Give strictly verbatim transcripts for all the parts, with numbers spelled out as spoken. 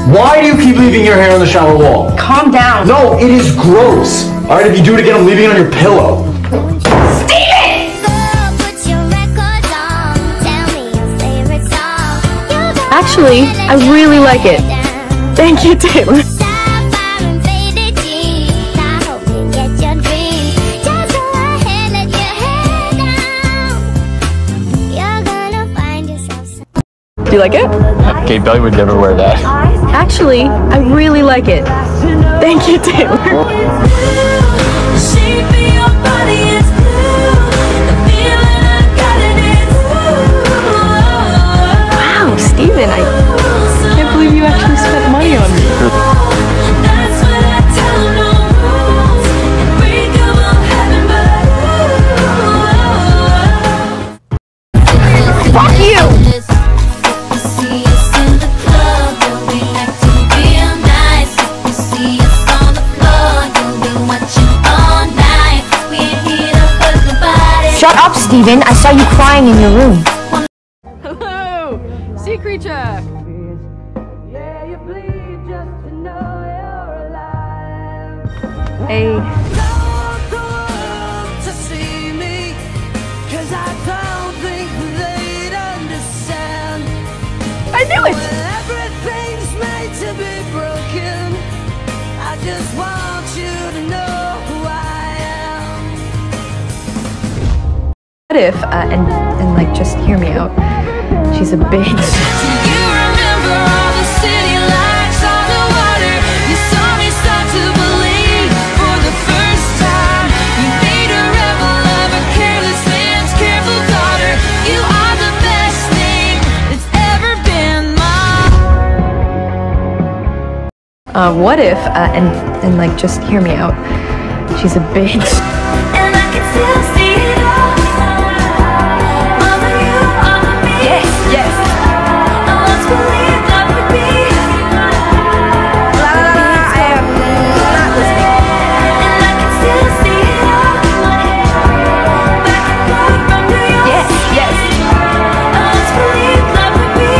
Why do you keep leaving your hair on the shower wall? Calm down. No, it is gross. All right, if you do it again, I'm leaving it on your pillow. Actually, I really like it. Thank you, Taylor. Do you like it? Okay, Belly would never wear that. Actually, I really like it. Thank you, Taylor. Wow, Steven, I can't believe you actually spent money on me. Fuck you! Shut up, Steven. I saw you crying in your room. Hello, sea creature. Hey. I knew it. Everything's made to be broken. I just want you to know who I am. What if, uh, and, and like, just hear me out. She's a bitch. You remember all the city lights on the water. You saw me start to believe for the first time. You made a rebel of a careless man's careful daughter. You are the best thing that's ever been mine. Uh, what if, uh, and, and like, just hear me out. She's a bitch. And I can still see it all. Mama, you are me. Yes, yes. I once believed I would be. La la la la, I am not listening. And I can still see it all. Back and forth from New York. Yes, yes. I once believed I would be.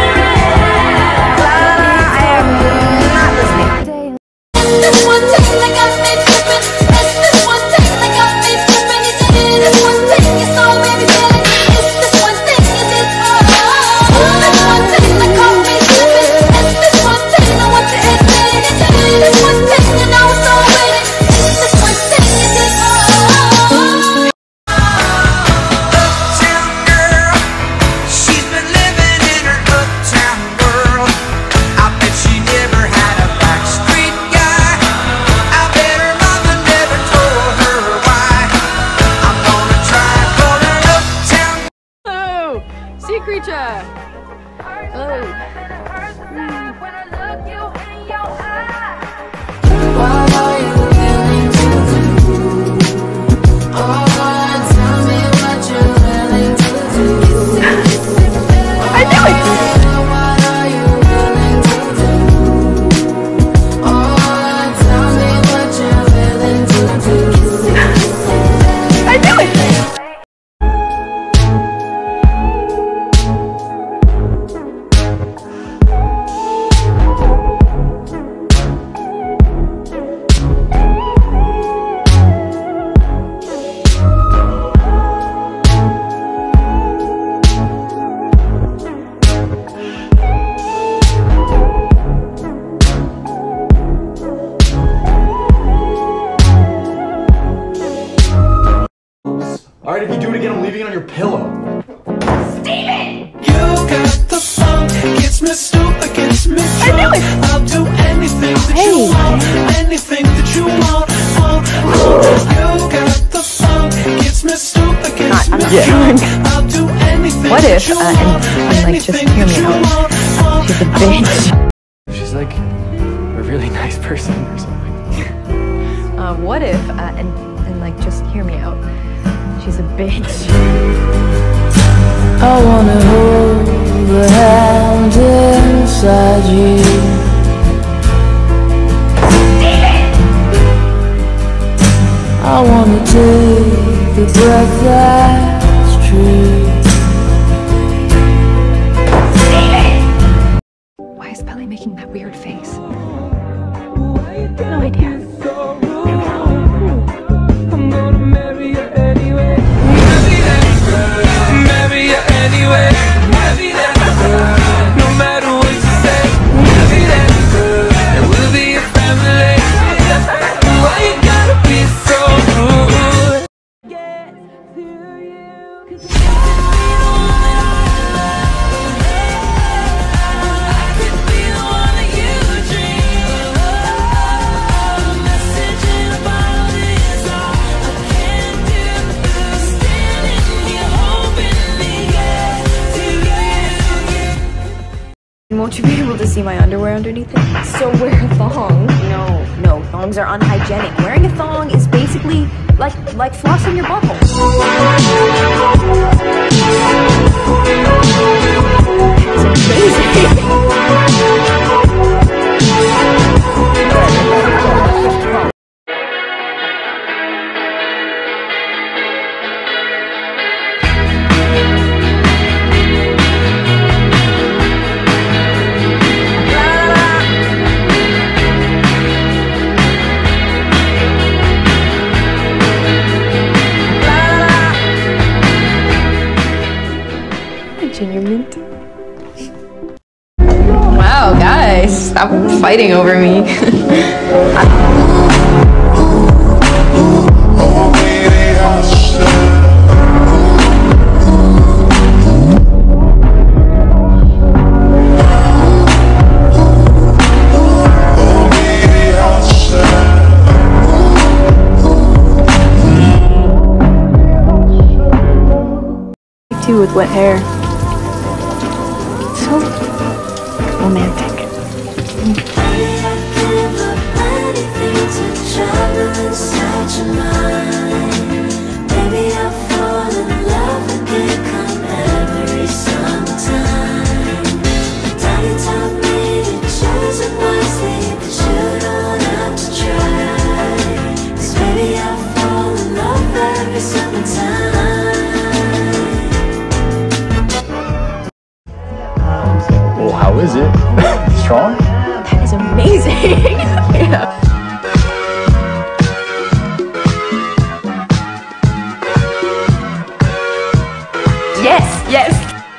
La la la la, I am not listening. This one thing that got me tripping. It's this one thing that got me tripping. You did this one thing, you saw me feeling. It's this one thing you did. Oh, this one thing that caught me slipping. It's this one thing I want to admit. You did this one thing and I was so with it. It's this one thing you did. Oh. Uptown girl, she's been living in her uptown world. I bet she never had a backstreet guy. I bet her mama never told her why. I'm gonna try for her uptown. Hello, sea creature. Hello. What are you willing to do? Oh, tell me what you're willing to do. I knew it. What are you willing to do? Oh, tell me what you're willing to do. I knew it. All right, if you do it again, I'm leaving it on your pillow. You got the funk, gets me stupid, gets me drunk. I knew it. I'll do anything that Hey. you want, anything that you want. want. You got the funk, gets me stupid, gets me Yeah. drunk. I'll do anything What that if, you uh, want, and, and like, just anything hear that me you out. want, want. She's a bitch. She's like a really nice person or something. Uh, what if, uh, and, and like, just hear me out. She's a bitch. I wanna hold the hand inside you. I wanna take the breath that's true. Why is Belly making that weird weird face? No idea. I'm gonna marry you anyway. Marry that, marry you anyway. Marry that, no matter what you say. Marry that, and we'll be a family. Why you gotta be so rude? Get to you, 'cause I could be the one that you dream. A message in a bottle is all I can do. Standing here hoping to get to you. Won't you be able to see my underwear underneath it? So wear a thong. No, no, thongs are unhygienic. Wearing a thong is basically like like flossing your butthole. It's amazing. Ginger mint. Wow, guys, stop fighting over me. Too with wet hair. So romantic. Well, how is it? Strong? That is amazing. Yeah. Yes, yes.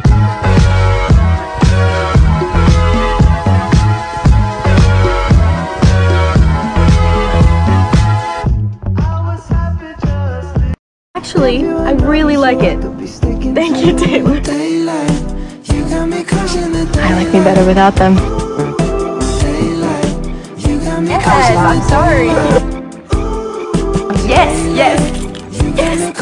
Actually, I really like it. Thank you, Taylor. I like me better without them. Yes, I'm sorry. Yes, yes, yes.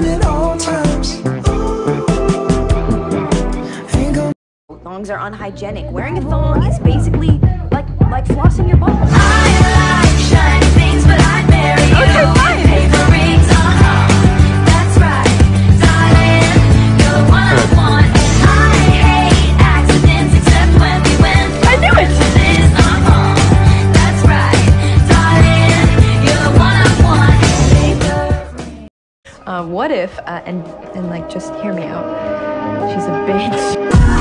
Thongs are unhygienic. Wearing a thong is basically like like flossing your butthole. I like shiny things, but I'd marry you. Okay, fine. Paper rings, uh-huh. That's right, darling. You're the one I want. I hate accidents, except when we went. I knew it. This, uh-huh. That's right, darling. You're the one I want. Paper rings. Uh, what if, uh, and, and like, just hear me out. She's a bitch.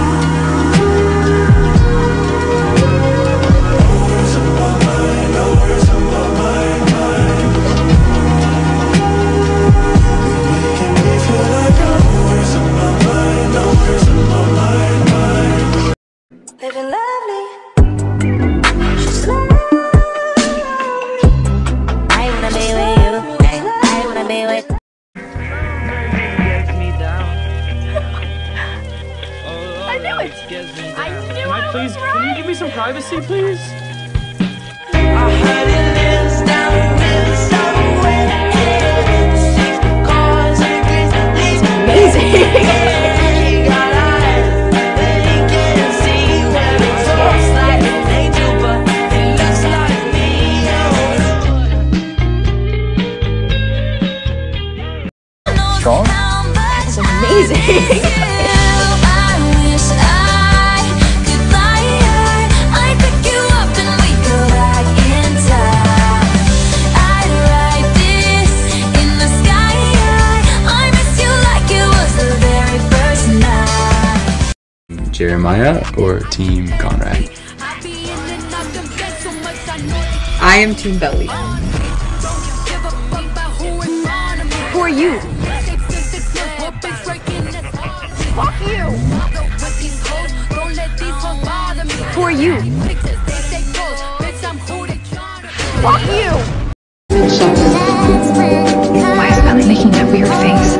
Living lovely. I wanna be with you. I wanna be with. I knew it. I knew Can I please, can you give me some privacy, please? Strong? That's amazing. Jeremiah or Team Conrad? I am Team Belly. Who are you? Fuck you! Who are you? Fuck you! Why is Belly making that weird face?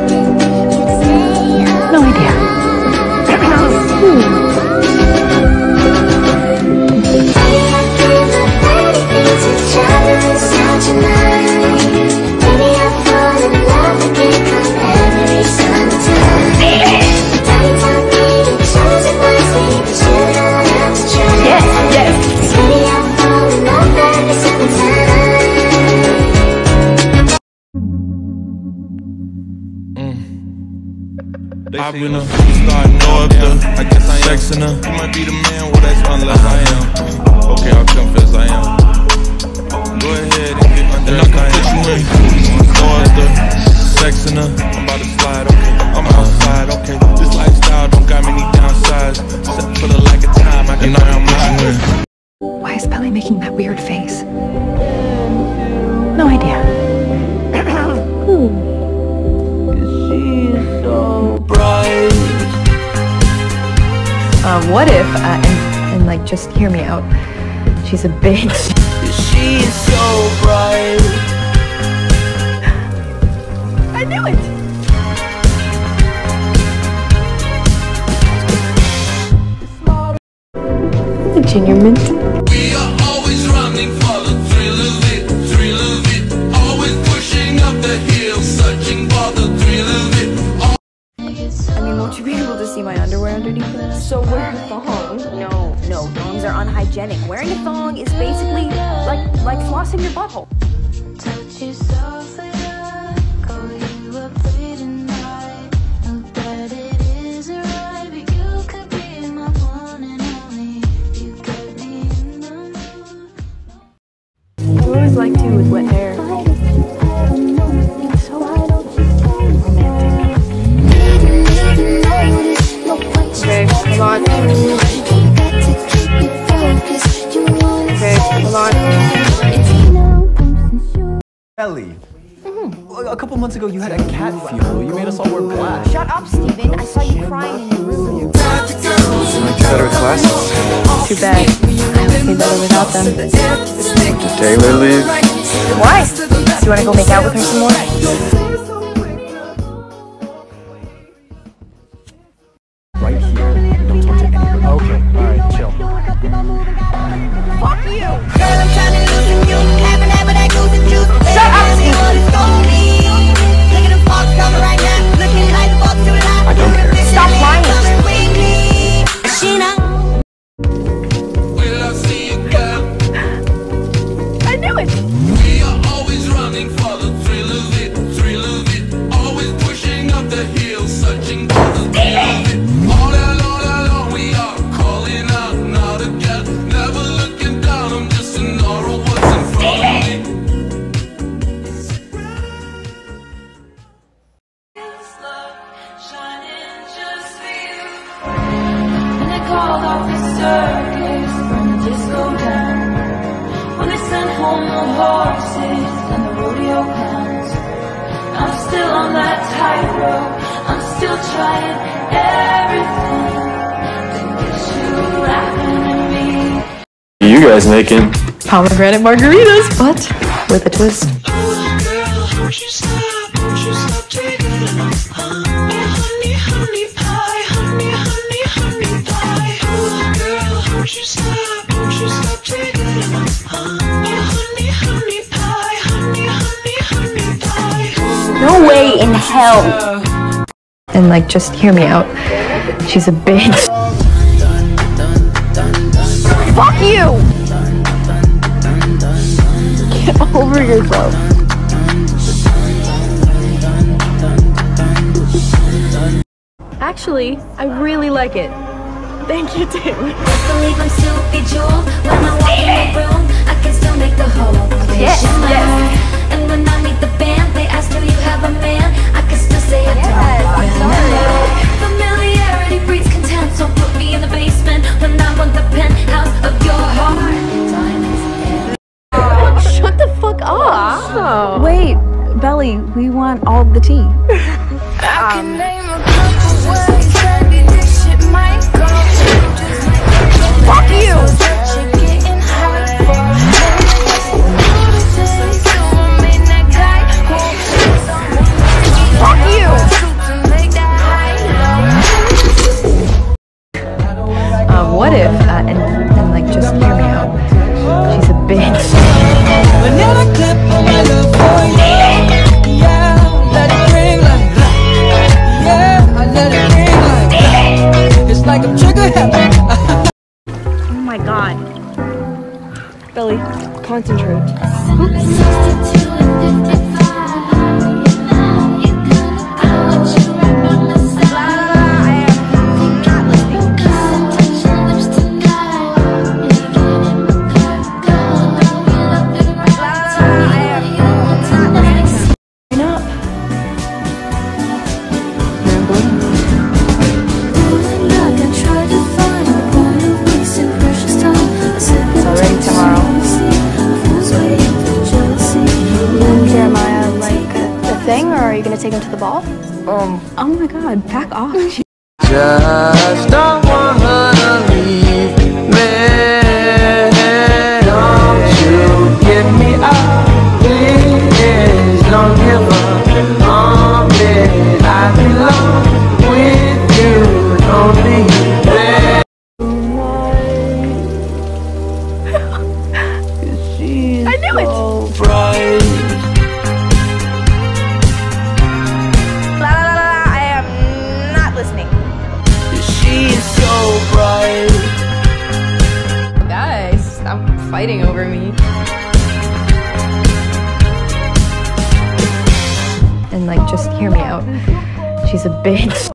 No idea. I've been a star, no up there. I guess I am sexing her. You might be the man, well that's unless I am. Okay, I'll confess I am. Go ahead and get under. And I can put you in. No up there. Sexing her. I'm about to slide, okay. I'm outside, okay. This lifestyle don't got many downsides. Except for the lack of time, I can know how much you in. Why is Belly making that weird face? No idea. Um, what if, uh, and, and like, just hear me out. She's a bitch. She's so bright. I knew it! Junior Mint. We are always running for the thrill of it, thrill of it. Always pushing up the hill, searching for the thrill of it. I mean, won't you be able to see my underwear underneath it? So wear a thong. No, no, thongs are unhygienic. Wearing a thong is basically like like flossing your butthole. Touch yourself enough, call you up late at night. Know that it isn't right, but you could be my one and only. You got me in the mood. You always like to with wet hair. It's so romantic. Okay, hold on. Okay, hold on. Belly. A couple months ago, you had a cat funeral. You made us all wear black. Shut up, Steven. I saw you crying in your room. Better with glasses. Too bad. I would be better without them. Did Taylor leave? Why? Do you want to go make out with her some more? Right here. Don't talk to anybody. Okay, alright, chill. Fuck you! Girl, I'm trying to loosen you. Having that, but that goes and juice. Shut up, Steven! Look at the fox coming right now. Looking like the fox to the line. I don't care. Stop lying! She not. Will I see you, girl? I knew it! We are always running for the thrill of it, thrill of it. Always pushing up the hill, searching for the thrill of it. All that, all that long we are calling out, now together. Never looking down, I'm just an aura of what's in front of me. When they called off the circus, when the disco down, when they sent home the horses and the rodeo clowns, I'm still on that tightrope. I'm still trying everything to get you laughing at me. You guys making? Pomegranate margaritas, but with a twist. No way in hell! And like, just hear me out. She's a bitch. Fuck you! Get over yourself. Actually, I really like it. Thank you, Tim. Believe I'm Soupy Jewel. When I walk in the room, I can still make the whole place Yes, shine. yes. And when I meet the band, they ask, do you have a man? I can still say I don't. Yes, I'm sorry. Familiarity breeds contempt, so put me in the basement when I want the penthouse of your heart. Oh. Wait, Belly, we want all the tea. Um, Fuck you! Fuck you! Um, what if, uh, and, and like, just hear me out. She's a bitch. Banana clip on my love for you. Yeah, let it ring like that. Yeah, I let it ring like that. It's like I'm trigger happy. Oh my god. Belly, concentrate. Thing, or are you gonna take him to the ball? Um, oh my god, back off. Just don't want her to leave me. Don't you get me out, please. Don't give up on me. I belong with you. Don't leave me. I knew it! So bright. She's so bright. Guys, stop fighting over me. And like, just hear me out. She's a bitch.